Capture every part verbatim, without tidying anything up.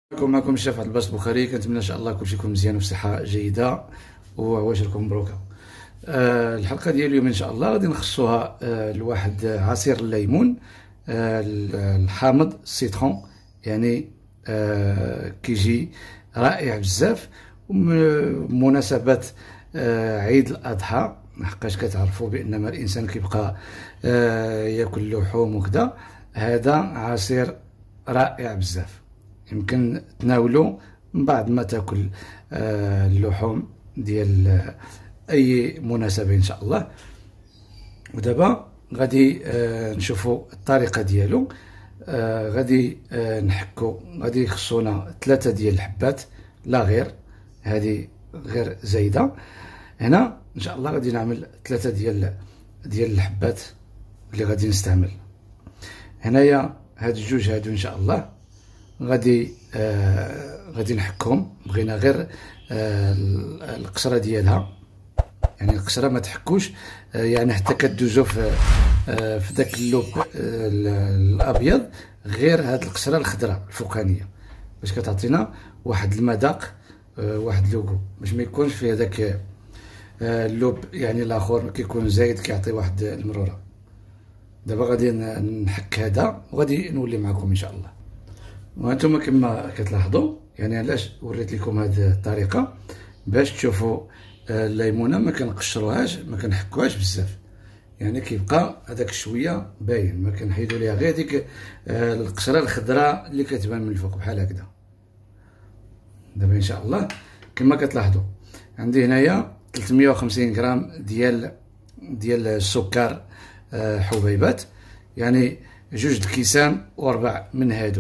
معكم معكم الشيف عبد الباسط البخاري. كنتمنى ان شاء الله كلشي يكون مزيان وفي صحه جيده وعواشركم مبروكه. أه الحلقه ديال اليوم ان شاء الله غادي نخصوها أه لواحد عصير الليمون أه الحامض السيترون، يعني أه كيجي رائع بزاف بمناسبه أه عيد الاضحى، حقاش كتعرفوا بان ما الانسان كيبقى أه ياكل لحوم وكذا. هذا عصير رائع بزاف، يمكن تناولو من بعد ما تاكل آه اللحوم ديال آه اي مناسبه ان شاء الله. ودابا غادي آه نشوفوا الطريقه ديالو. آه غادي آه نحكو، غادي خصونا ثلاثه ديال الحبات، لا غير هذه غير زايده. هنا ان شاء الله غادي نعمل ثلاثه ديال ديال الحبات اللي غادي نستعمل. هنايا هاد الجوج هادو ان شاء الله غادي آه غادي نحكهم. بغينا غير آه القشره ديالها، يعني القشره ما تحكوش، آه يعني حتى كدوزو في آه في داك اللوب آه الابيض، غير هاد القشره الخضراء الفوقانيه باش كتعطينا واحد المذاق، آه واحد لوغو، باش ما يكونش فيه داك آه اللوب يعني الاخر كيكون زايد كيعطي واحد المروره. دابا غادي نحك هذا وغادي نولي معكم ان شاء الله. وانتم كما كتلاحظوا، يعني علاش وريت لكم هذه الطريقه؟ باش تشوفوا الليمونه ما كنقشروهاش، ما كنحكوهاش بزاف، يعني كيبقى هذاك شويه باين، ما كنحيدوا ليها غير ديك القشره الخضراء اللي كتبان من الفوق بحال هكذا. دابا ان شاء الله كما كتلاحظوا عندي هنايا ثلاثمية وخمسين غرام ديال ديال السكر حبيبات، يعني جوج الكيسان وربع من هادو،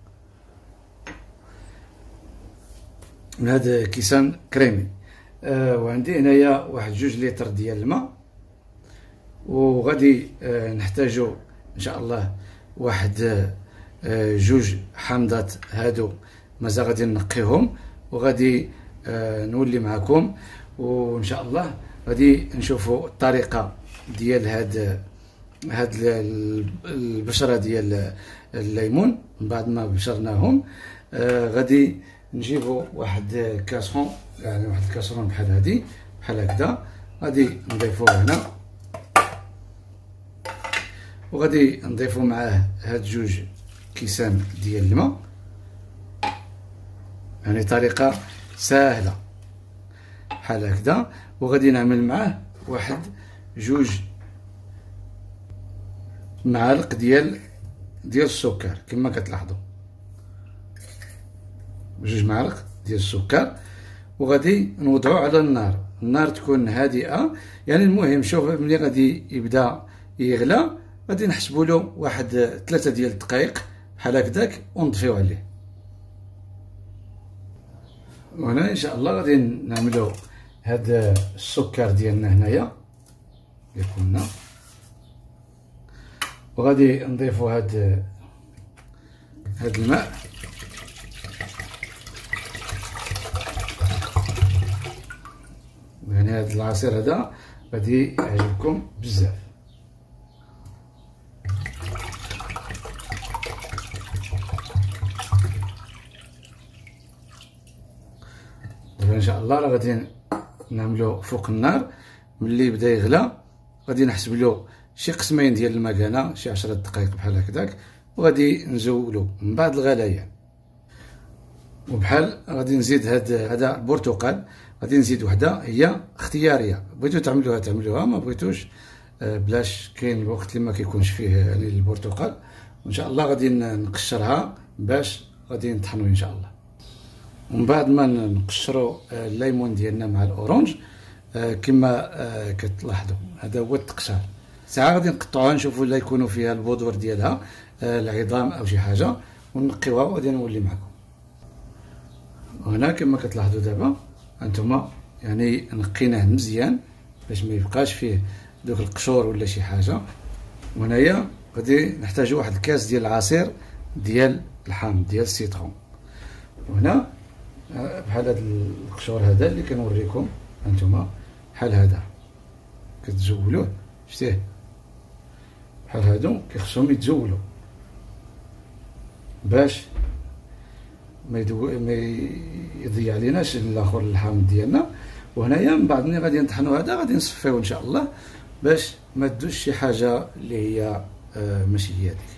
من هاد كيسان كريمي. آه وعندي هنايا واحد جوج لتر ديال الماء، وغادي آه نحتاجو ان شاء الله واحد آه جوج حامضات هادو مازال غادي نقيهم، وغادي آه نولي معكم وان شاء الله غادي نشوفوا الطريقه ديال هاد هاد البشره ديال الليمون. من بعد ما بشرناهم آه غادي نجيبوا واحد كاسرون، يعني واحد الكاسرون بحال هادي بحال هكذا، غادي نضيفوه هنا، وغادي نضيفو معاه هاد جوج كيسان ديال الماء. يعني طريقه سهله بحال هكذا. وغادي نعمل معاه واحد جوج معالق ديال ديال السكر كما كتلاحظوا، جوج معالق ديال السكر، وغادي نوضعو على النار. النار تكون هادئه، يعني المهم شوف ملي غادي يبدا يغلى غادي نحسبوا له واحد ثلاثه ديال الدقائق بحال هكذاك ونطفيو عليه. وهنا ان شاء الله غادي نعملو هاد السكر ديالنا هنايا اللي كنا، وغادي نضيفو هاد هاد الماء. يعني هاد العصير هذا غادي يعجبكم بزاف. دابا ان شاء الله راه غادي نعملو فوق النار. ملي يبدا يغلى غادي نحسب له شي قسمين ديال المكانه، شي عشرة دقائق بحال هكذاك، وغادي نزولو من بعد الغليان. وبحال غادي نزيد هاد هذا البرتقال، غادي نزيد وحده هي اختياريه، بغيتو تعملوها تعملوها، ما بغيتوش آه بلاش. كاين الوقت اللي ما كيكونش فيه يعني البرتقال، وان شاء الله غادي نقشرها باش غادي نطحنو ان شاء الله. ومن بعد ما نقشروا آه الليمون ديالنا مع الاورانج آه كما آه كتلاحظوا، هذا هو التقشار. ساعه غادي نقطعوها نشوفوا لا يكونوا فيها البودور ديالها آه العظام او شي حاجه، ونقيوها وغادي نولي معكم. وهنا كما كتلاحظوا دابا انتما يعني نقيناه مزيان باش ما يبقاش فيه دوك القشور ولا شي حاجه. وهنايا غادي نحتاجوا واحد الكاس ديال العصير ديال الحامض ديال السيترون. وهنا بحال هاد القشور هذا اللي كنوريكم انتما، بحال هذا كتزولوه، شتيه بحال هادو كيخصهم يتزولوا باش ما يدو ما يضيع عليناش الاخر الحامض ديالنا. وهنايا من بعد ملي غادي نطحنوا هذا غادي نصفيو ان شاء الله باش ما تدوش شي حاجه اللي هي آه ماشي هي هذيك.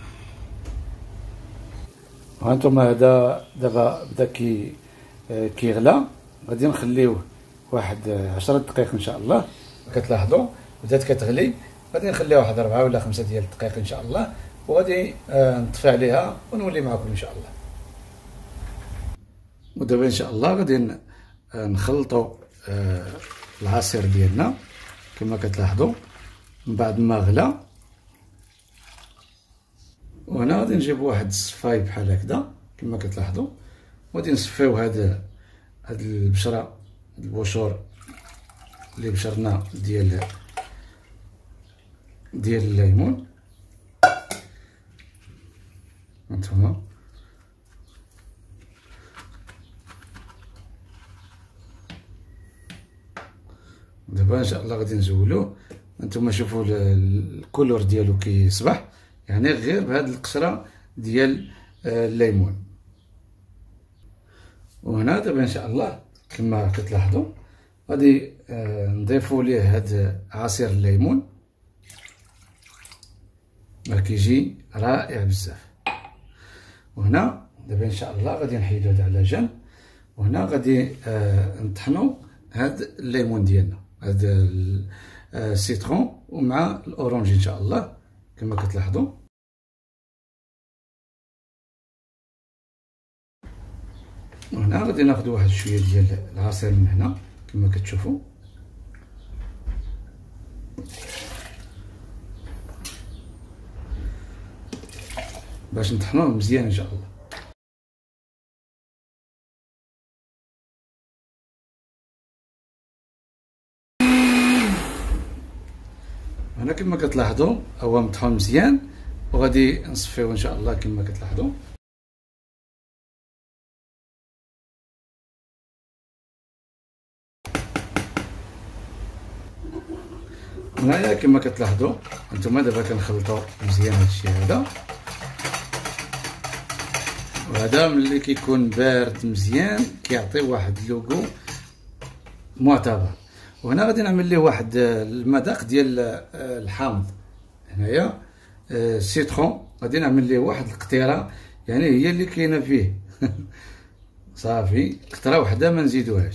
هانتوما هذا دابا بدا كي آه كيغلى، غادي نخليوه واحد عشرة دقائق ان شاء الله. كتلاحظوا بدات كتغلي، غادي نخليها واحد أربعة ولا خمسة ديال الدقائق ان شاء الله، وغادي آه نطفي عليها ونولي معكم ان شاء الله. ودابا ان شاء الله غادي نخلطوا آه العصير ديالنا كما كتلاحظوا من بعد ما غلا. وهنا غادي نجيب واحد الصفاي بحال هكذا كما كتلاحظوا، وغادي نصفيو هاد هاد البشره البشور اللي بشرنا ديال ديال الليمون. هانتوما دابا ان شاء الله غادي نزولوه. هانتوما شوفوا الكولور ديالو كيصبح يعني غير بهاد القشره ديال الليمون. وهنا دابا ان شاء الله كما كتلاحظوا غادي نضيفوا ليه هاد عصير الليمون، راه كيجي رائع بزاف. وهنا دابا ان شاء الله غادي نحيدو هذا على جنب، وهنا غادي نطحنوا هاد الليمون ديالنا، هاد السيترون ومع الاورانج ان شاء الله كما كتلاحظوا. وهنا غادي ناخذ واحد شويه ديال العصير من هنا كما كتشوفوا، باش نطحنوه مزيان ان شاء الله. هنا كما كتلاحظوا هو مطحون مزيان، وغادي نصفيوه ان شاء الله كما كتلاحظوا. هنايا كما كتلاحظوا انتما دابا كنخلطوا مزيان هادشي هذا، وهذا ملي كيكون بارد مزيان كيعطي واحد اللوغو معتبر. وهنا غادي نعمل ليه واحد المذاق ديال الحامض، هنايا السيترون غادي نعمل ليه واحد القطيره يعني هي اللي كاينه فيه صافي قطره وحده ما نزيدوهاش.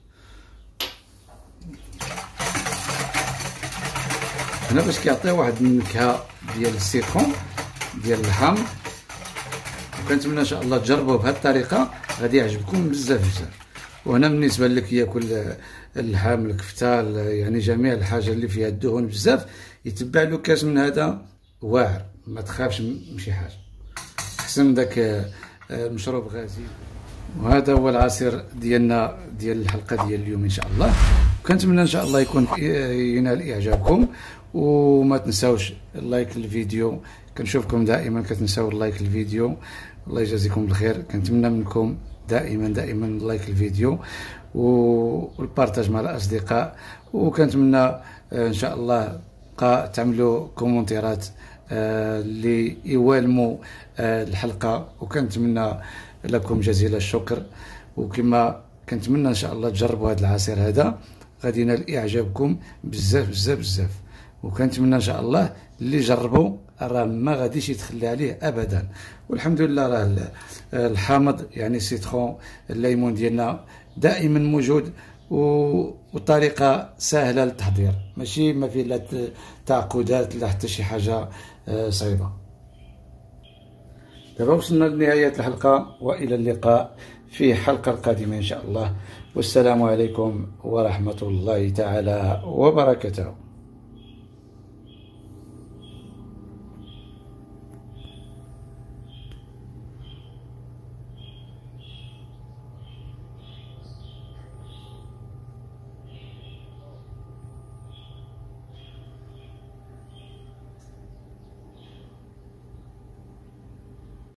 هنا باش كيعطي واحد النكهه ديال السيترون ديال الحامض، وكنتمنى ان شاء الله تجربوه بهذه الطريقه غادي يعجبكم بزاف بزاف. وهنا بالنسبه لك ياكل اللحم الكفته يعني جميع الحاجه اللي فيها الدهون بزاف يتبع له كاس من هذا واعر، ما تخافش من شي حاجه، احسن داك المشروب غازي. وهذا هو العصير ديالنا ديال الحلقه ديال اليوم ان شاء الله، وكنتمنى ان شاء الله يكون ينال اعجابكم. وما تنساوش اللايك للفيديو، كنشوفكم دائما كتنساو اللايك للفيديو، الله يجازيكم بالخير. كنتمنى منكم دائما دائما اللايك الفيديو والبارطاج مع الاصدقاء، وكنتمنى ان شاء الله تعملوا كومونتيرات اللي يوالموا الحلقه، وكنتمنى لكم جزيل الشكر. وكما كنتمنى ان شاء الله تجربوا هذا العصير هذا غادي ينال اعجابكم بزاف بزاف بزاف. وكنتمنى ان شاء الله اللي جربوا راه ما غاديش يتخلى عليه ابدا. والحمد لله راه الحامض يعني السيترون الليمون ديالنا دائما موجود، والطريقه سهله للتحضير، ماشي ما فيه لا تعقدات لا حتى شي حاجه صعيبه. دابا وصلنا لنهايه الحلقه، والى اللقاء في حلقه قادمه ان شاء الله، والسلام عليكم ورحمه الله تعالى وبركاته.